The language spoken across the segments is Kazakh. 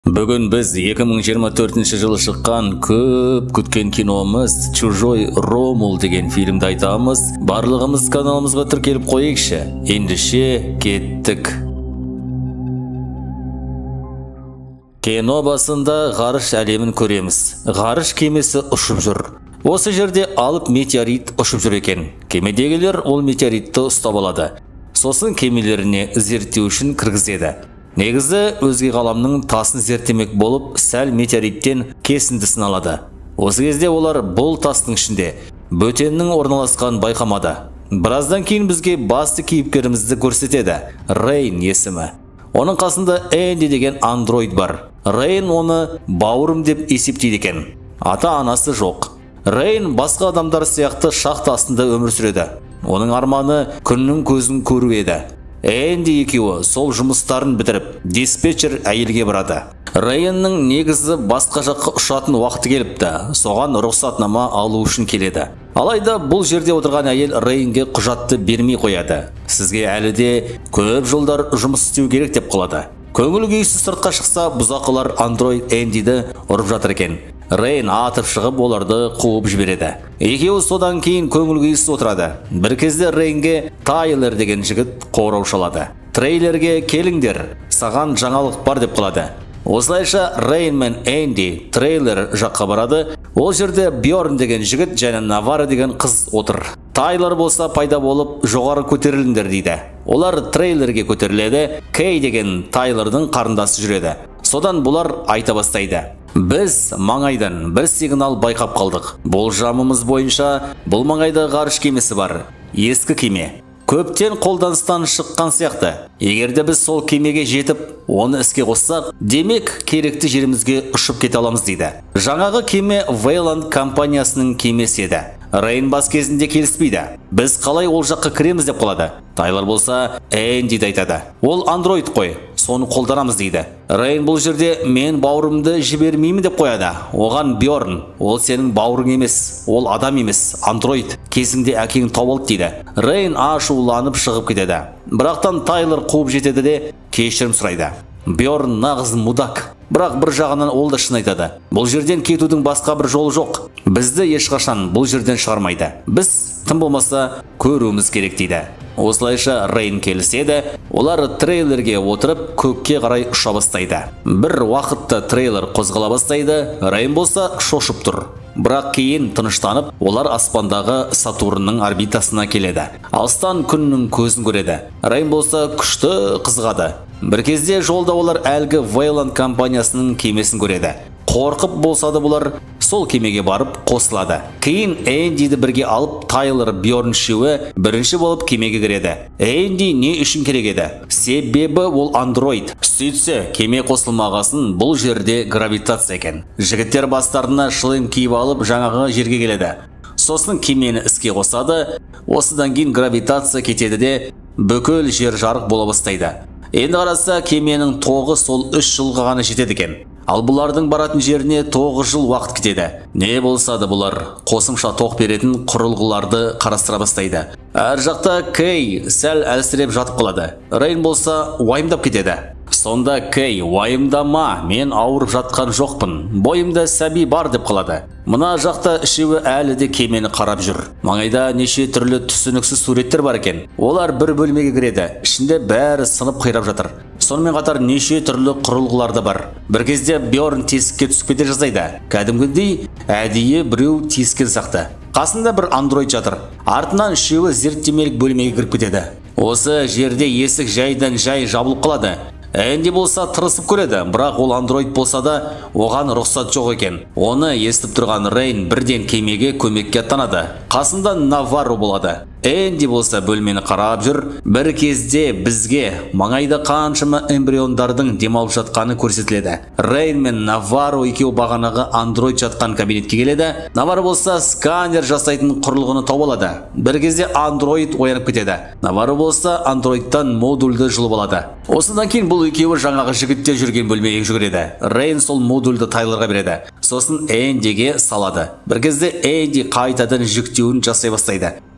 Бүгін біз 2024 жылы шыққан көп күткен киномыз «Чужой Ромул» деген фильмді айтамыз. Барлығымыз каналымызға тіркеліп қойықшы. Ендіше кеттік. Кино басында ғарыш әлемін көреміз. Ғарыш кемесі ұшып жүр. Осы жерде алып метеорит ұшып жүр екен. Кемедегілер ол метеоритті ұстап алады. Сосын кемелеріне зерттеу үшін кіргізеді. Негізі өзге ғаламның тасын зерттемек болып, сәл метеориттен кесіндісін алады. Осы кезде олар бұл тастың ішінде бөтеннің орналасқан байқамады. Біраздан кейін бізге басты кейіпкерімізді көрсетеді. Рейн есімі. Оның қасында Энди деген андроид бар. Рейн оны бауырым деп есептейді екен. Ата-анасы жоқ. Рейн басқа адамдар сияқты шахта астында өмір сүреді. Оның арманы күннің көзін көру еді. Энди екеуі сол жұмыстарын бітіріп, диспетчер әйелге барады. Рейннің негізі басқа жаққа ұшатын уақыты келіпті. Соған рұқсатнама алу үшін келеді. Алайда бұл жерде отырған әйел Рейнге құжатты бермей қояды. Сізге әлі де көп жылдар жұмыс істеу керек деп қалады. Көңіл күйсіз сыртқа шықса, бұзақылар андроид Эндиді ұрып жатыр екен. Рейн атып шығып оларды қуып жібереді. Екеуі содан кейін көңіл күйсіз отырады. Бір кезде Рейнге Тайлер деген жігіт қоңырау шалады. Трейлерге келіңдер, саған жаңалық бар деп қалады. Осылайша Рейн мен Энди трейлер жаққа барады. Ол жерде Бьорн деген жігіт және Навара деген қыз отыр. Тайлер болса пайда болып жоғары көтеріліңдер дейді. Олар трейлерге көтеріледі. Кей деген Тайлердің қарындасы жүреді. Содан бұлар айта бастайды. Біз маңайдан бір сигнал байқап қалдық. Болжамымыз бойынша бұл маңайда ғарыш кемесі бар. Ескі кеме. Көптен қолданыстан шыққан сияқты. Егерде біз сол кемеге жетіп, оны іске қоссақ, демек керекті жерімізге ұшып кете аламыз дейді. Жаңағы кеме Вейланд компаниясының кемесі еді. Рейн бас кезінде келіспейді. Біз қалай ол жаққа кіреміз деп қалады. Тайлер болса Энди айтады. Ол андроид қой, соны қолданамыз дейді. Рейн бұл жерде мен бауырымды жібермеймін деп қояды. Оған Бьорн, ол сенің бауырың емес, ол адам емес, андроид. Кезінде әкең тауып алды дейді. Рейн ашуланып шығып кетеді. Бірақтан Тайлер қуып жетеді де кешірім сұрайды. Бьорн нағыз мудак. Бірақ бір жағынан ол да шын айтады. Бұл жерден кетудің басқа бір жолы жоқ. Бізді ешқашан бұл жерден шығармайды. Біз тым болмаса көруіміз керек дейді. Осылайша Рейн келіседі. Олар трейлерге отырып көкке қарай ұша бастайды. Бір уақытта трейлер қозғала бастайды. Рейн болса шошып тұр. Бірақ кейін тыныштанып, олар аспандағы Сатурнның орбитасына келеді. Алыстан күннің көзін көреді. Рейн болса күшті қызғады. Бір кезде жолда олар әлгі Вейланд компаниясының кемесін көреді. Қорқып болса да бұлар сол кемеге барып қосылады. Кейін Эндиді бірге алып Тайлер Бьорн үшеуі бірінші болып кемеге кіреді. Энди не үшін керек еді? Себебі ол андроид. Сөйтсе, кеме қосылмағасын бұл жерде гравитация екен. Жігіттер бастарына шлем киіп алып жаңағы жерге келеді. Сосын кемені іске қосады. Осыдан кейін гравитация кетеді де бүкіл жер жарық бола бастайды. Енді қараса кеменің тоғы сол 3 жылға ғана жетеді екен. Ал бұлардың баратын жеріне 9 жыл уақыт кетеді. Не болса да бұлар қосымша тоқ беретін құрылғыларды қарастыра бастайды. Әр жақта Кей сәл әлсіреп жатып қалады. Рейн болса уайымдап кетеді. Сонда Кей уайымдама, мен ауырып жатқан жоқпын. Бойымда сәби бар деп қалады. Мына жақта үшеуі әлі де кемені қарап жүр. Маңайда неше түрлі түсініксіз суреттер бар екен. Олар бір бөлмеге кіреді. Ішінде бәрі сынып қирап жатыр. Сонымен қатар неше түрлі құрылғыларды бар. Бір кезде Бьорн тесікке түсіп кете жаздайды. Кәдімгідей әдейі біреу тесікке сақты. Қасында бір андроид жатыр. Артынан үшеуі зерттемелік бөлмеге кіріп кетеді. Осы жерде есік жайдан жай жабылып қалады. Энди болса тырысып көреді, бірақ ол андроид болса да оған рұқсат жоқ екен. Оны естіп тұрған Рейн бірден кемеге көмекке аттанады. Қасында Наварро болады. Энди болса бөлмені қарап жүр. Бір кезде бізге маңайда қаншама эмбриондардың демалып жатқаны көрсетіледі. Рейн мен Наварро екеуі бағанағы андроид жатқан кабинетке келеді. Наварро болса сканер жасайтын құрылғыны тауып алады. Bir кезде андроид оянып кетеді. Наварро болса андроидтан модульді жұлып алады. Осыдан кейін бұл екеуі жаңағы жігіттер жүрген бөлмеге жүгіреді. Рейн сол модульді Тайлерға береді. Сосын Эндиге салады. Bir кезде Энди қайтадан жүктеуін жасай бастайды.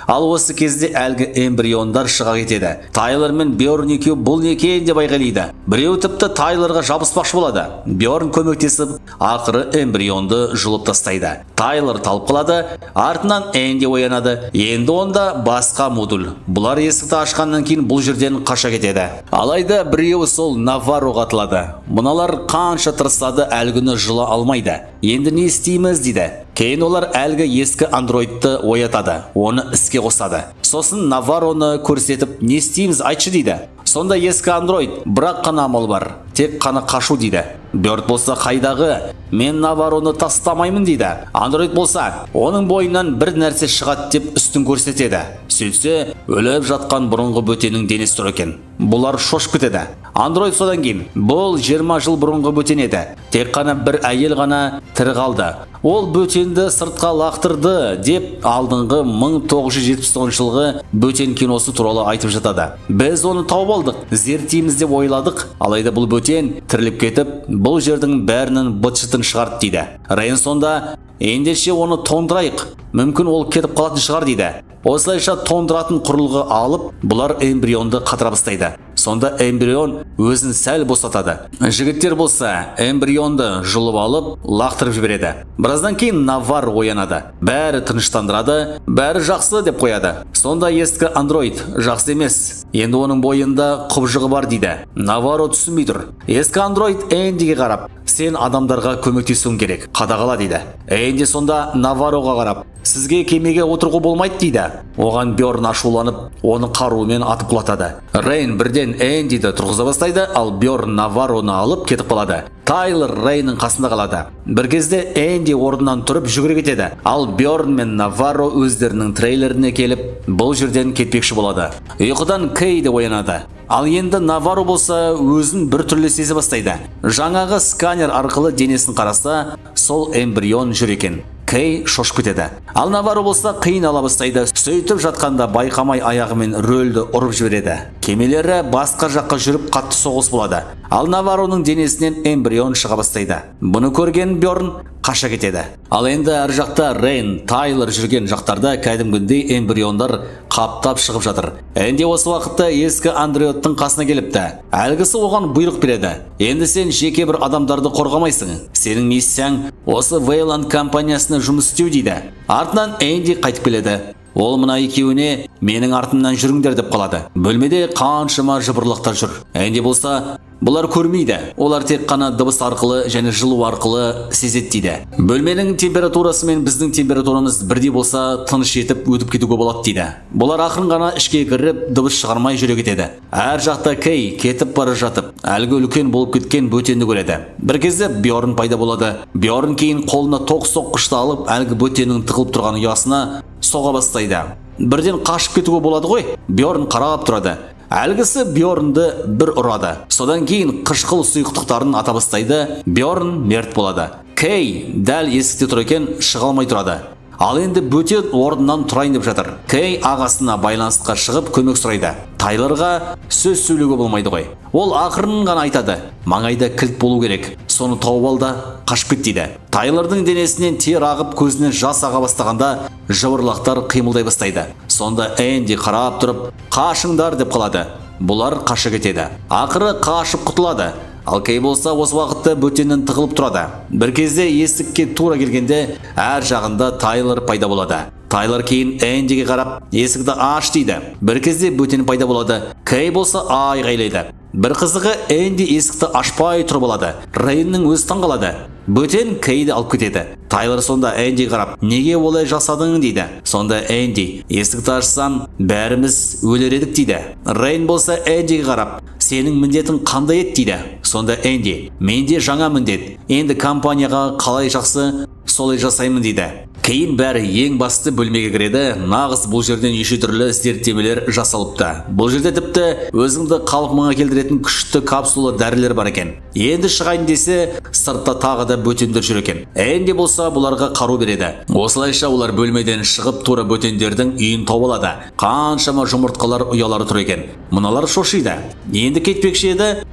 Ал осы кезде әлгі эмбриондар шыға кетеді. Тайлер мен Бьорн екеуі бұл не екен деп айғайлайды. Біреу тіпті Тайлерға жабыспақшы болады. Бьорн көмектесіп, ақыры эмбрионды жұлып тастайды. Тайлер талып қалады, артынан Энди оянады. Енді онда басқа модуль. Бұлар есікті ашқаннан кейін бұл жерден қаша кетеді. Алайда біреуі сол Наварроға атылады. Мұналар қанша тырысады, әлгіні жыла алмайды. Енді не істейміз дейді. Кейін олар әлгі ескі андроидты оятады, оны іске қосады. Сосын Наварроны көрсетіп, не істейміз айтшы дейді. Сонда ескі андроид, бірақ қана амал бар, тек қана қашу дейді. Бьорн болса қайдағы, мен Наварроны тастамаймын дейді. Андроид болса, оның бойынан бір нәрсе шығады деп үстін көрсетеді. Сөйтсе, өліп жатқан бұрынғы бөтеннің денесі тұр екен. Бұлар шошып кетеді. Андроид содан кейін, бұл 20 жыл бұрынғы бөтен еді. Тек қана бір әйел ғана тірі қалды. Ол бөтенді сыртқа лақтырды деп алдыңғы 1979 жылғы бөтен киносы туралы айтып жатады. Біз оны тауып алдық, зерттейміз деп ойладық, алайда бұл бөтен тіріліп кетіп, бұл жердің бәрінің быт-шытын шығарды дейді. Рейн сонда, ендеше оны тондырайық, мүмкін ол кетіп қалатын шығар дейді. Осылайша тондыратын құрылғы алып, бұлар эмбрионды қатыра бастайды. Сонда эмбрион өзін сәл босатады. Жігіттер болса, эмбрионды жұлып алып, лақтырып жібереді. Біраздан кейін Наварро оянады. Бәрі тыныштандырады, бәрі жақсы деп қояды. Сонда ескі андроид жақсы емес. Енді оның бойында құбжығы бар дейді. Наварро түсінбей тұр. Ескі андроид Эндиге қарап, сен адамдарға көмектесуің керек, қадағала дейді. Энди сонда Наварроға қарап, сізге кемеге отыруға болмайды дейді. Оған Бьорн ашуланып, оны қаруымен атып құлатады. Рейн бірден Эндиді тұрғыза бастайды, ал Бьорн Наварроны алып кетіп қалады. Тайлер Рейннің қасында қалады. Бір кезде Энди орнынан тұрып жүгіре кетеді. Ал Бьорн мен Наварро өздерінің трейлеріне келіп, бұл жерден кетпекші болады. Ұйқыдан Кей де оянады. Ал енді Наварро болса өзін бір түрлі сезе бастайды. Жаңағы сканер арқылы денесін қараса, сол эмбрион жүр екен. Кей шошып кетеді. Ал Наварро болса қиын ала бастайды. Сөйтіп жатқанда байқамай аяғымен рөлді ұрып жібереді. Кемелері басқа жаққа жүріп қатты соғыс болады. Ал Наварроның денесінен эмбрион шыға бастайды. Бұны көрген Бьорн қаша кетеді. Ал енді әр жақта Рейн, Тайлер жүрген жақтарда кәдімгідей эмбриондар қаптап шығып жатыр. Энди осы уақытта ескі андроидтың қасына келіпті. Әлгісі оған бұйрық береді. Енді сен жеке бір адамдарды қорғамайсың. Сенің миссияң осы Вейланд компаниясына жұмыс істеу дейді. Артынан Энди қайтып келеді. Ол мына екеуіне менің артымнан жүріңдер деп қалады. Бөлмеде қаншама жыбырлықтар жүр. Энди болса, бұлар көрмейді. Олар тек қана дыбыс арқылы және жылу арқылы сезеді дейді. Бөлменің температурасы мен біздің температурамыз бірдей болса, тыныш етіп өтіп кетуге болады дейді. Бұлар ақырын ғана ішке кіріп, дыбыс шығармай жүре кетеді. Әр жақта Кей кетіп бара жатып, әлгі үлкен болып кеткен бөтенді көреді. Бір кезде Бьорн пайда болады. Бьорн кейін қолына тоқ соққышты алып, әлгі бөтеннің тығылып тұрған ұясына соға бастайды. Бірден қашып кетуге болады ғой. Бьорн қарап тұрады. Әлгісі Бьорнды бір ұрады. Содан кейін қышқыл сұйықтықтарын ата бастайды. Бьорн мерт болады. Кей дәл есікте тұр екен, шыға алмай тұрады. Ал енді бөтен орнынан тұрайын деп жатыр. Кей ағасына байланысқа шығып көмек сұрайды. Тайлерға сөз сөйлеуге болмайды ғой. Ол ақырын ғана айтады. Маңайда кілт болу керек. Соны тауып ал да қашып кет дейді. Тайлердің денесінен тер ағып, көзінен жас аға бастағанда жыбырлақтар қимылдай бастайды. Сонда Энди қарап тұрып, қашыңдар деп қалады. Бұлар қаша кетеді. Ақыры қашып құтылады. Ал Кей болса осы уақытта бөтеннен тығылып тұрады. Бір кезде есікке тура келгенде әр жағында Тайлер пайда болады. Тайлер кейін Эндиге қарап, есікті аш дейді. Бір кезде бөтен пайда болады. Кей болса айғайлайды. Бір қызығы Энди есікті ашпай тұрып алады. Рейннің өзі таңғалады. Бөтен Кейді алып кетеді. Тайлер сонда Эндиге қарап, неге олай жасадың дейді. Сонда Энди, есікті ашсам, бәріміз өлер едік дейді. Рейн болса Эндиге қарап, сенің міндетің қандай еді дейді. Сонда Энди, менде жаңа міндет. Енді компанияға қалай жақсы, солай жасаймын дейді. Кейін бәрі ең басты бөлмеге кіреді. Нағыз бұл жерден неше түрлі зерттемелер жасалыпты. Бұл жерде тіпті өзіңді қалпыңа келтіретін күшті капсула дәрілер бар екен. Енді шығайын десе, сыртта тағы да бөтендер жүр екен. Энди болса бұларға қару береді. Осылайша олар бөлмеден шығып тура бөтендердің үйін тауып алады. Қаншама жұмыртқалар ұялары тұр екен. Мыналар шошиды. Енді кетпекші еді,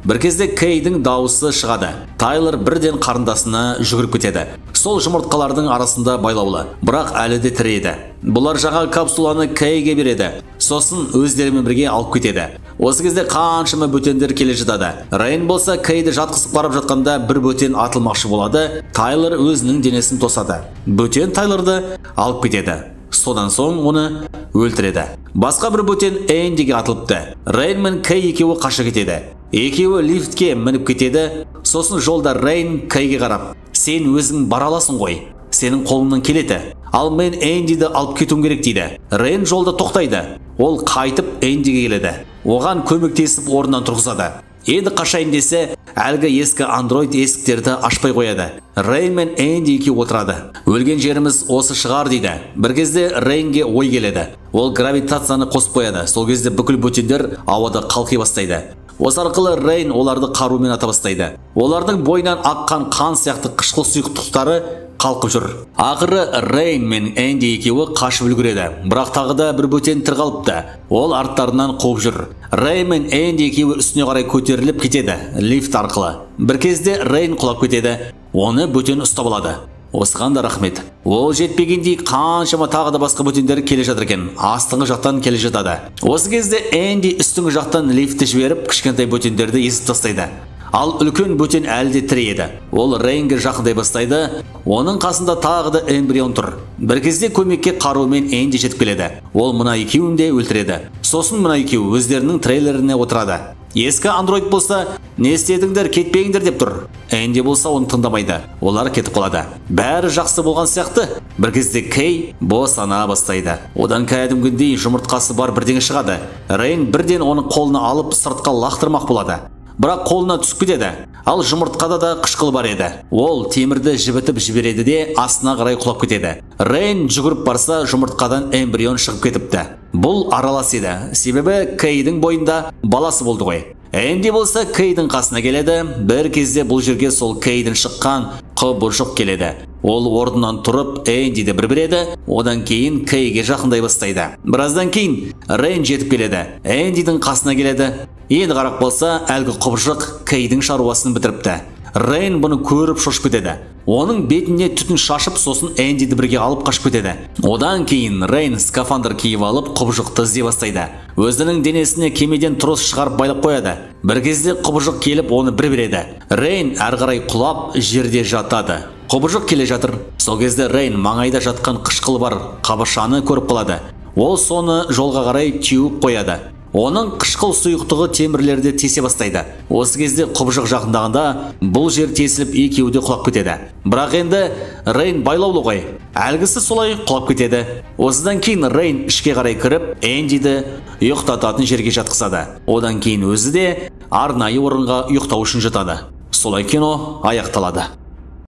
Бір кезде Кейдің дауысы шығады. Тайлер бірден қарындасына жүгіріп кетеді. Сол жұмыртқалардың арасында байлаулы, бірақ әлі де тірі еді. Бұлар жаңа капсуланы Кейге береді. Сосын өздерімен бірге алып кетеді. Осы кезде қаншама бөтендер келе жатады. Рейн болса Кейді жатқызып барып жатқанда бір бөтен атылмақшы болады. Тайлер өзінің денесін тосады. Бөтен Тайлерді алып кетеді. Содан соң оны өлтіреді. Басқа бір бөтен Эндиге атылыпты. Рейн мен Кей екеуі қаша кетеді. Екеуі лифтке мініп кетеді. Сосын жолда Рейн Кейге қарап: "Сен өзің бара аласың ғой. Сенің қолыңнан келеді. Ал мен Эндиді алып кетуім керек" дейді. Рейн жолда тоқтайды. Ол қайтып Эндиге келеді. Оған көмектесіп орнынан тұрғызады. Енді қашайын десе, әлгі ескі андроид есіктерді ашпай қояды. Рейн мен Энди екеуі отырады. Өлген жеріміз осы шығар дейді. Бір кезде Рейнге ой келеді. Ол гравитацияны қосып қояды. Сол кезде бүкіл бөтендер ауада қалқи бастайды. Осы арқылы Рейн оларды қарумен ата бастайды. Олардың бойынан аққан қан сияқты қышқыл сұйықтықтары қалқып жүр. Ақыры Рейн мен Энди екеуі қашып үлгереді. Бірақ тағы да бір бөтен тірі қалыпты. Ол арттарынан қуып жүр. Рейн мен Энди екеуі үстіне қарай көтеріліп кетеді лифт арқылы. Бір кезде Рейн құлап кетеді. Оны бөтен ұстап алады. Осыған да рахмет. Ол жетпегендей қаншама тағы да басқа бөтендер келе жатыр екен. Астыңғы жақтан келе жатады. Осы кезде Энди үстіңгі жақтан лифтті жіберіп, кішкентай бөтендерді езіп тастайды. Ал үлкен бөтен әлі де тірі еді. Ол Рейнге жақындай бастайды. Оның қасында тағы да эмбрион тұр. Бір кезде көмекке қарумен Энди жетіп келеді. Ол мына екеуін де өлтіреді. Сосын мына екеуі өздерінің трейлеріне отырады. Ескі андроид болса: "Не істедіңдер, кетпеңдер" деп тұр. Энди болса оны тыңдамайды. Олар кетіп қалады. Бәрі жақсы болған сияқты. Бір кезде Кей босана бастайды. Одан кәдімгідей жұмыртқасы бар бірдеңе шығады. Рейн бірден оның қолына алып сыртқа лақтырмақ болады. Бірақ қолына түсіп кетеді. Ал жұмыртқада да қышқыл бар еді. Ол темірді жібітіп жібереді де астына қарай құлап кетеді. Рейн жүгіріп барса, жұмыртқадан эмбрион шығып кетіпті. Бұл аралас еді. Себебі Кейдің бойында баласы болды ғой. Энди болса Кейдің қасына келеді. Бір кезде бұл жерге сол Кейдің шыққан құбыжық келеді. Ол орнынан тұрып Эндиді бір береді. Одан кейін Кейге жақындай бастайды. Біраздан кейін Рейн жетіп келеді. Эндидің қасына келеді. Енді қарап болса, әлгі құбыжық Кейдің шаруасын бітіріпті. Рейн бұны көріп шошып кетеді. Оның бетіне түтін шашып, сосын Эндиді бірге алып қашып кетеді. Одан кейін Рейн скафандр киіп алып құбыжықты іздей бастайды. Өзінің денесіне кемеден трос шығарып байлап қояды. Бір кезде құбыжық келіп оны бір береді. Рейн әрі қарай құлап жерде жатады. Құбыжық келе жатыр. Сол кезде Рейн маңайда жатқан қышқыл бар қабыршаны көріп қалады. Ол соны жолға қарай теуіп қояды. Оның қышқыл сұйықтығы темірлерді тесе бастайды. Осы кезде құбыжық жақындағанда бұл жер тесіліп екеуі де құлап кетеді. Бірақ енді Рейн байлаулы ғой. Әлгісі солай құлап кетеді. Осыдан кейін Рейн ішке қарай кіріп, Эндиді ұйықтататын жерге жатқызады. Одан кейін өзі де арнайы орынға ұйықтау үшін жатады. Солай кино аяқталады.